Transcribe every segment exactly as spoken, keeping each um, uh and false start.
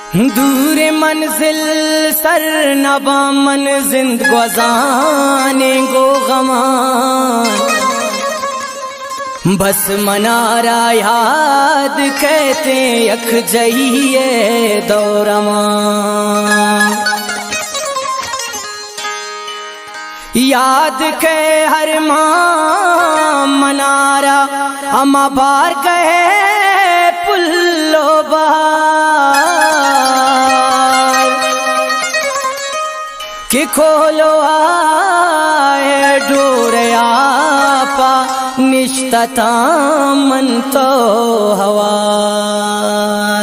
दूर मंजिल सर नबा मन जिंद गुजाने गो गमान बस मनारा याद कहते यख जइए दौरमा याद के हर मां मनारा अमा बार कहे पुल्लो बार कि खोलो आए डोरया पा निश्तता मन तो हवार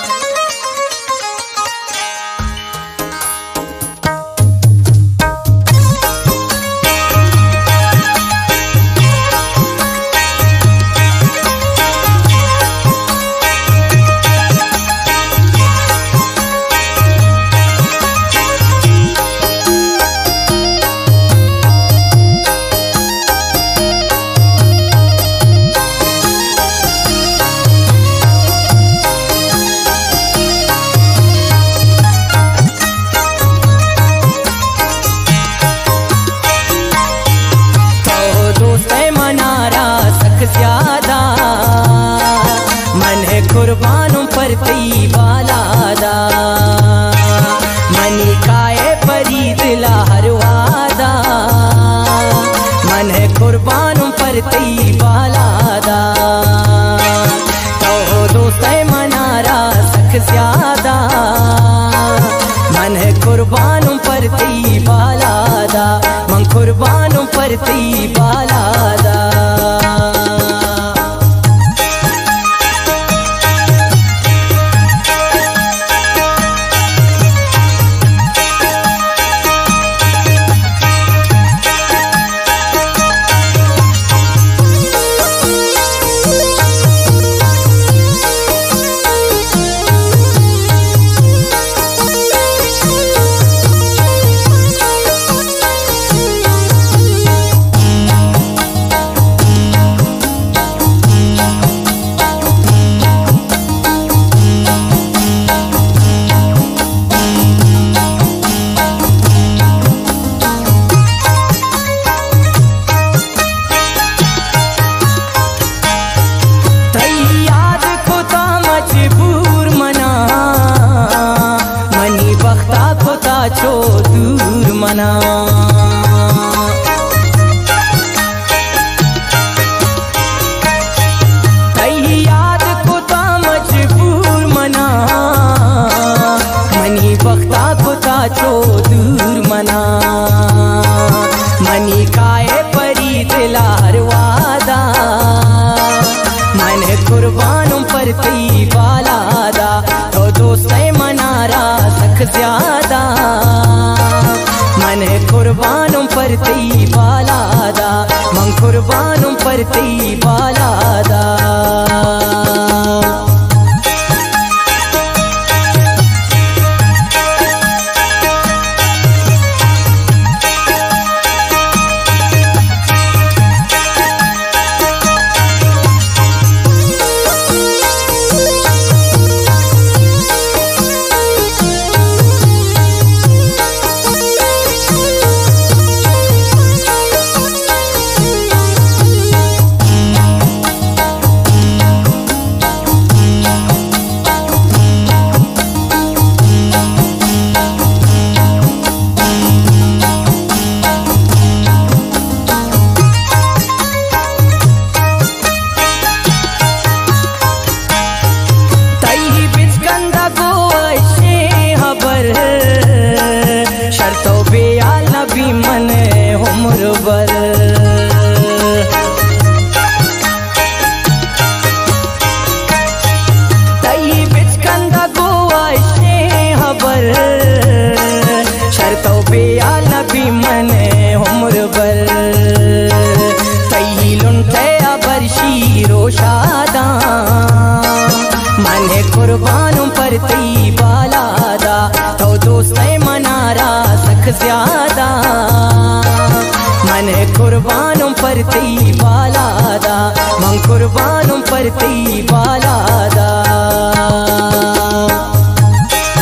ज्यादा मन है कुर्बानों पर तई बालादा मनी काए परी दिला हर वादा मन है कुर्बानों पर तई बालादा तो दोस्त मनारा सख ज्यादा मन है कुर्बानों पर तई बालादा मन कुर्बानों पर तई बालादा चो दूर मना तई याद को ता मजबूर मना मनी बख्ता को ता चो दूर मना मनी काए परी दिलार वादा मन कुर्बानों पर तई बालादा तो दोस्त मनारा सख ज्यादा मन कुर्बानों पर तई बालादा मन कुर्बानों पर तई बालादा मन उम्र बर तई बिचकंदा गोवा से हबर शर्तो बेया नबी मन उम्र बर तई लुंटे अबर शीरो शादा मन कुर्बानों पर तई बालादा तो दोस्त मनारा सख ज्यादा मन कुर्बानों पर तई बालादा मन कुर्बानों पर तई बालादा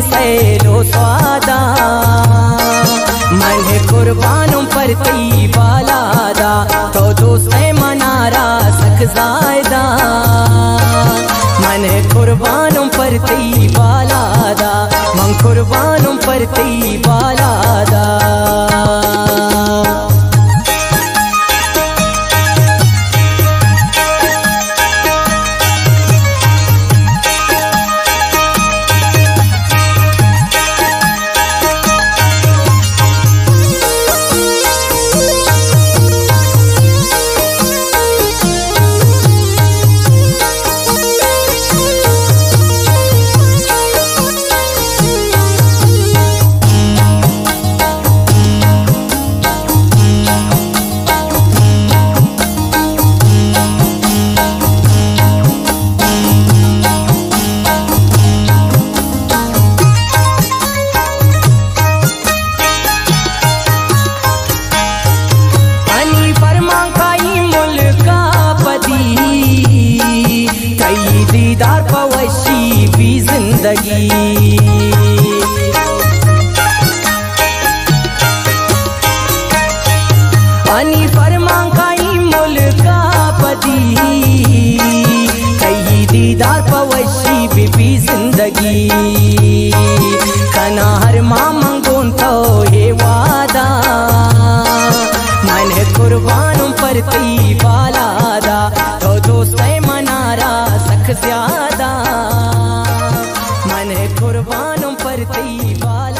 सैलो स्वादा मन कुर्बानों पर तई बालादा तो दोस्त मनारा सख जायदा मन कुर्बानों पर तई बालादा मन कुर्बानों पर तई बालादा दीदार पवशी भी जिंदगी अनि फरमा काई मुल्का पदी कई दीदार पवशी भी, भी जिंदगी कना हर मां मंगोन तो हे वादा मन कुर्बानों पर तई बालादा तो दोस्त मनारा सख ज्यादा मन कुर्बानों पर तई बाला।